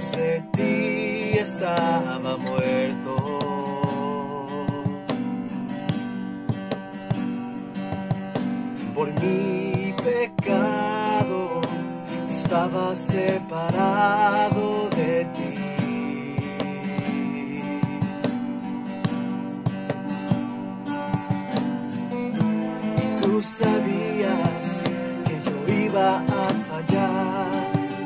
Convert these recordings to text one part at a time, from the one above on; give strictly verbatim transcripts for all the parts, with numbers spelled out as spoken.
de ti estaba muerto. Por mi pecado estaba separado de ti. Y tú sabías que yo iba a fallar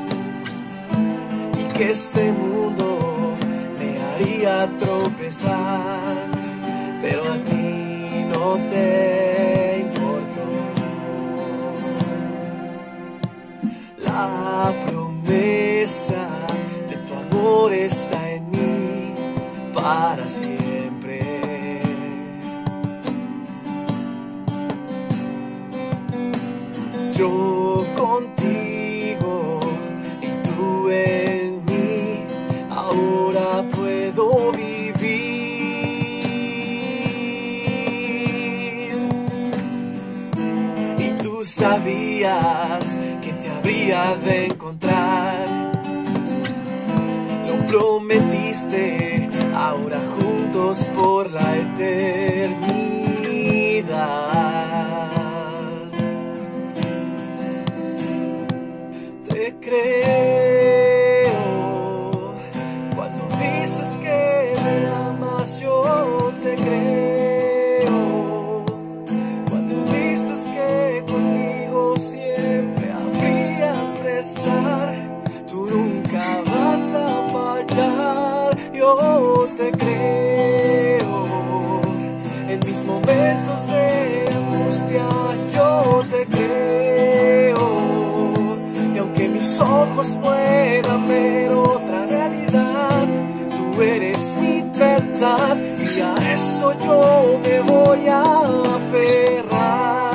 y que este mundo me haría tropezar, pero a ti no te importó. La promesa de tu amor está en mí para siempre. Yo contigo y tú en mí, ahora puedo vivir. Y tú sabías que te habría de encontrar. Lo prometiste, ahora juntos por la eternidad. Te creo cuando dices que me amas, yo te creo. Cuando dices que conmigo siempre habrías de estar, tú nunca vas a fallar, yo te creo. En mis momentos de angustia yo te creo. Mis ojos puedan ver otra realidad, tú eres mi verdad y a eso yo me voy a aferrar.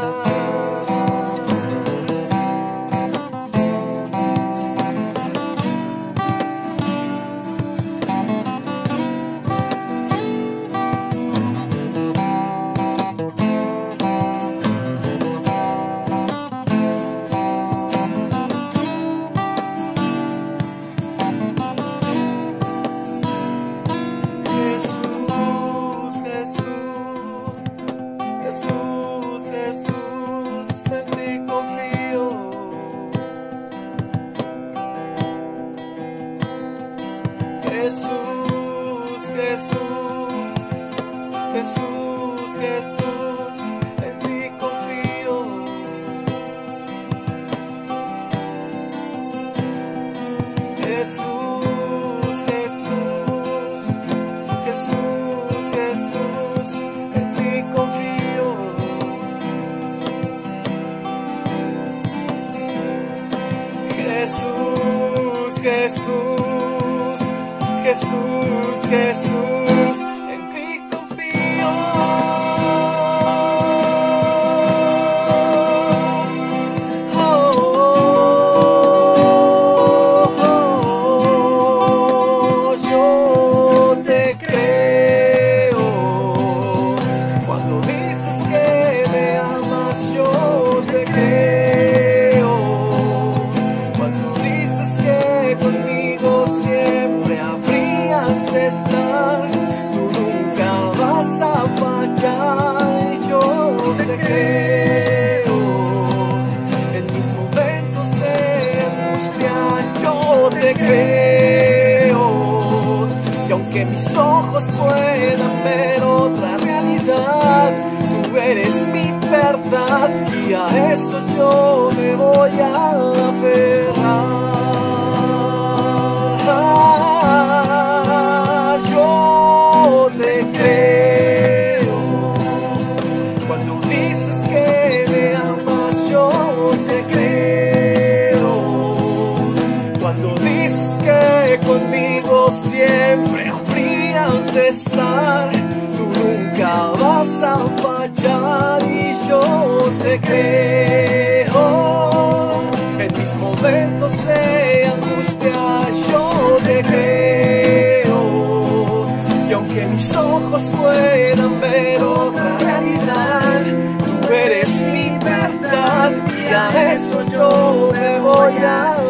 Jesús, Jesús, Jesús, Jesús, en ti confío. Jesús, Jesús, Jesús, Jesús, en ti confío. Jesús, Jesús, Jesús, Jesús, en ti confío. Oh, oh, oh, oh, yo te creo. Cuando dices que me amas, yo te creo. Cuando dices que conmigo siempre habrías de estar, tú nunca vas a fallar, yo te creo. En mis momentos de angustia yo te creo. Y aunque mis ojos puedan ver otra realidad, tú eres mi verdad y a eso yo me voy a aferrar. Yo te creo. Cuando dices que me amas, yo te creo. Cuando dices que conmigo siempre habrías de estar, tú nunca vas a fallar y yo te creo. En mis momentos de angustia yo te creo. Y aunque mis ojos puedan ver otra realidad, tú eres mi verdad y a eso yo me voy a